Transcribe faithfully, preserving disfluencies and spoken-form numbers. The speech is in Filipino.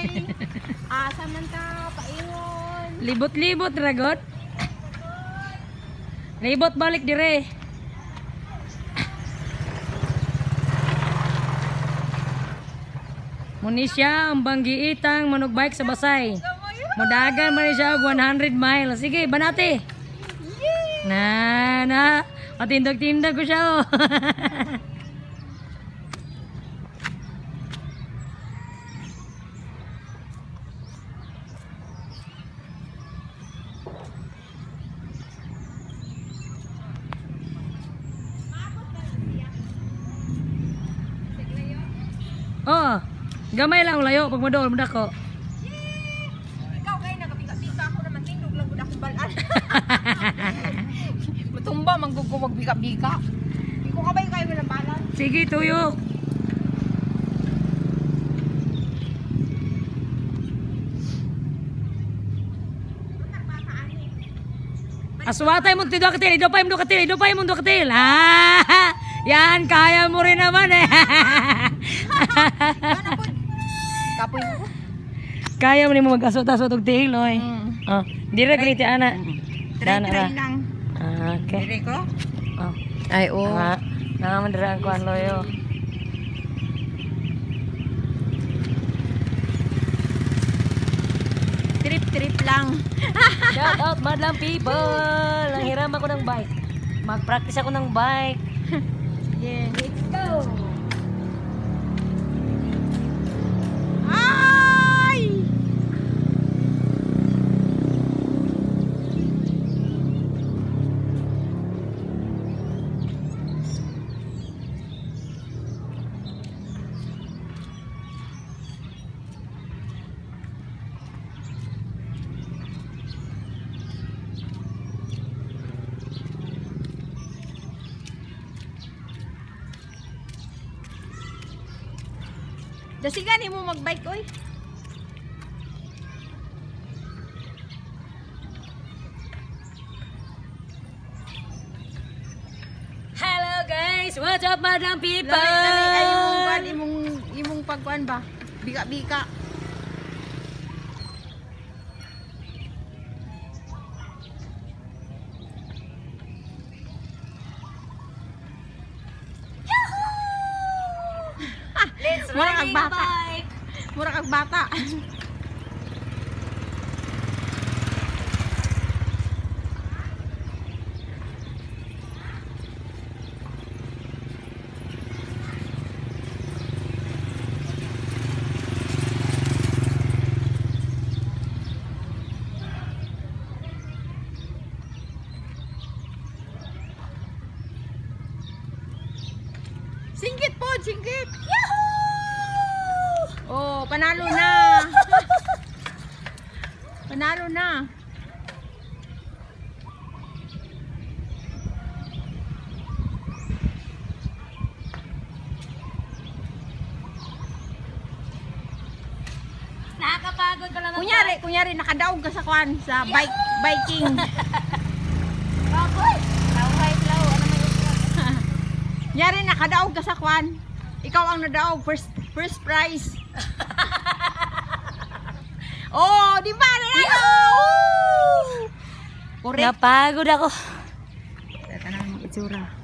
Asa man ta, paingon. Libot-libot ragot. Libot balik dire. Muni siya ang banggiitang manugbike sa Basay. Mudagan man siya og one hundred miles. Sige, banati. Na, na. Matindag-tindag ko siya oh. Oh, gamay lang layo pag madol mo dako. Ikaw kay nagabika-bika ako naman tindog lang gud akong balan. Matumba manggugo magbika-bika. Iko kabay kayo ng balan. Sige tuyo. Aswatay mo tido katil, idopay mo katil, idopay mo katil. Ah, yan kaya mo rin naman eh. Kapoy mo. Kaya mo ni mo mag-asot-asot og tiil oy. Mm. Oh, dire griti ana. Try try lang. Ah, okay. Dire ko. Oh. Ay oh. Ah, na mandira ang kuan loyo. Trip-trip lang. Shout out madlang people. Nanghiram ako ng bike. Mag-practice ako ng bike. Yeah. Let's go. Ay! Dasigan mo mag-bike oy. Hello guys, what's up madlang people? Lami, lami, ay imong kuan imong imong pagkuan ba? Bika-bika. Mura kag bata. Mura kag bata. Singgit po, singgit. Yahoo! Oh, panalo na. Panalo na. Nakakapagod pala mag- Kunyari, kunyari nakadaog ka sa kwan sa bike biking. Baboy! Laway, law. Ano may usap? Kunyari nakadaog ka sa kwan. Ikaw ang nadaog, first first prize. Oh, di ba? Correct. Napagod ako. Teka na, itsura.